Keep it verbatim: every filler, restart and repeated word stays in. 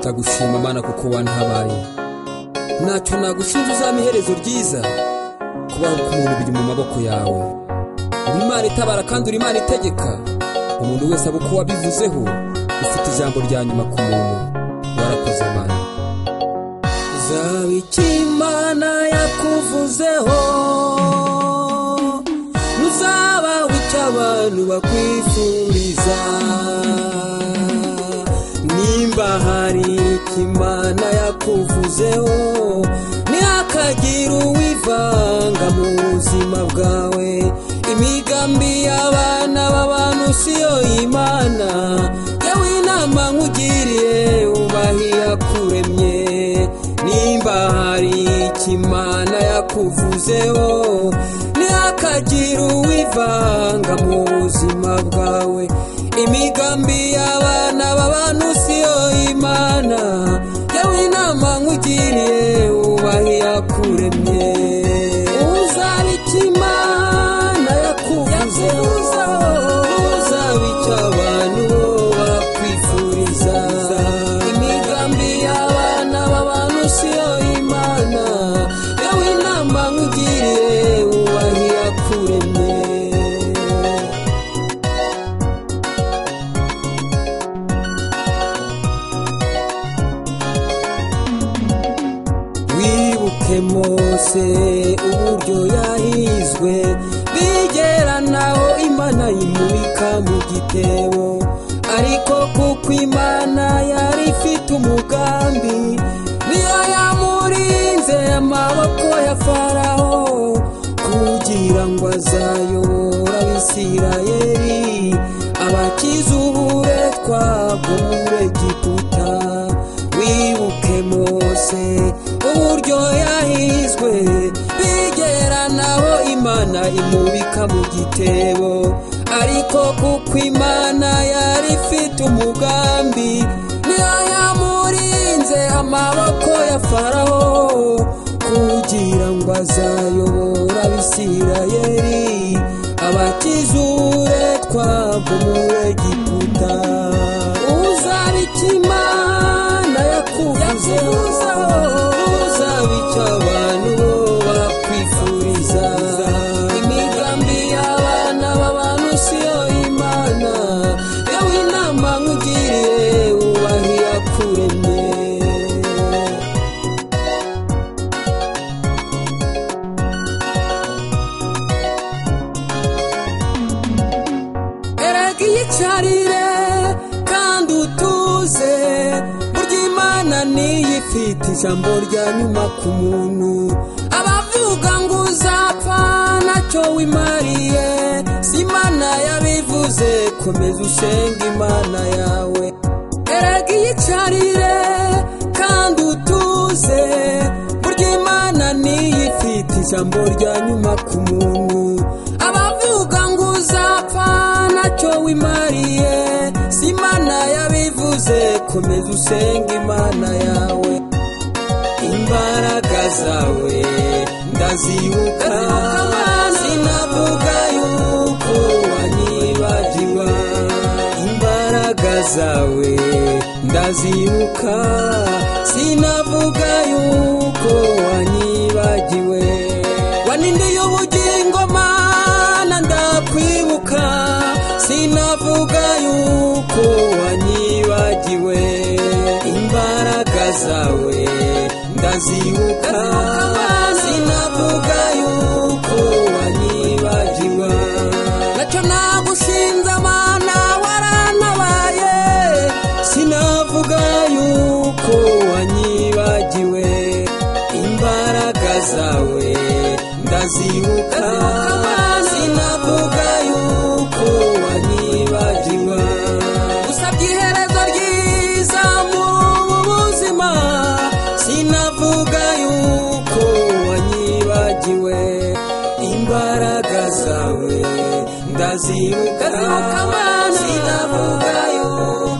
ndagushima Mana kuko wantabaye. Ntacyo nagushinja uzampa iherezo ryiza, kubaho k'umuntu biri mu maboko yawe. Uri Imana itabara kandi uri Imana itegeka. Umuntu wese abo uko wabivuzeho, ufite ijambo rya nyuma ku muntu. Warakoze Mana. Uzaba icyo Imana yakuvuzeho, ntuzaba icyo abantu bakwifuriza. Nimba hari icyo Imana yakuvuzeho, ntihakagire uwivanga mu buzima bwawe. Imigambi y'abana b'abantu siyo Imana. Yewe inama nkugiriye ubahe iyakuremye. Nimba hari icyo Imana yakuvuzeho, ntihakagire uwivanga mu buzima bwawe. Imigambi y'abana b'abantu siyo Imana. Yewe inama nkugiriye ubahe iyakuremye. Uzaba icyo Imana yakuvuzeho, uzaba icyo abantu bakwifuriza. Imigambi y'abana b'abantu siyo Imana. Yewe inama nkugiriye ubahe iyakuremye. Wibuke Mose uburyo yahizwe, bigera naho Imana imubika mu gitebo. Ariko kuko Imana yari ifite umugambi, niyo yamurinze amaboko ya Faraho, kugira ngo azayobora Abisirayeli abakize uburetwa bwo muri Egiputa. Wibuke Mose uburyo yahizwe, bigera naho Imana imubika mu gitebo. Ariko kuko Imana yari ifite umugambi, niyo yamurinze amaboko ya Faraho, kugira ngo azayobora Abisirayeli abakize uburetwa bwo muri Egiputa. Uzaba icyo Imana yakuvuzeho, uzaba icyo abantu bakwifuriza. Imigambi y'abana b'abantu siyo Imana. Yewe inama nkugiriye ubahe iyakuremye. Erega iyicarire kandi utuze, burya Imana niyo ifite ijambo rya nyuma ku muntu. Abavuga ngo uzapfa ntacyo wimariye, si Imana yabivuze. Komeza usenga Imana yawe. Erega iyicarire kandi utuze, burya Imana niyo ifite ijambo rya nyuma ku muntu. Abavuga ngo uzapfa ntacyo wimariye, si Imana yabivuze. Komeza usenga Imana yawe. Imbaraga zawe ndazibuka, sinavuga yuko wanyibagiwe. Imbaraga zawe ndazibuka, sinavuga yuko wanyibagiwe. Wanindiye ubugingo Mana ndakwibuka, sinavuga yuko wanyibagiwe. Imbaraga zawe ndazibuka, sinavuga yuko wanyibagiwe. Nacyo nagushinze Mana warantabaye, sinavuga yuko wanyibagiwe. Imbaraga zawe ndazibuka, sinavuga yuko wanyibagiwe. Usabye iherezo ryiza mu buzima, sinavuga yuko wanyibagiwe. Imbaraga zawe ndazibuka, sinavuga yuko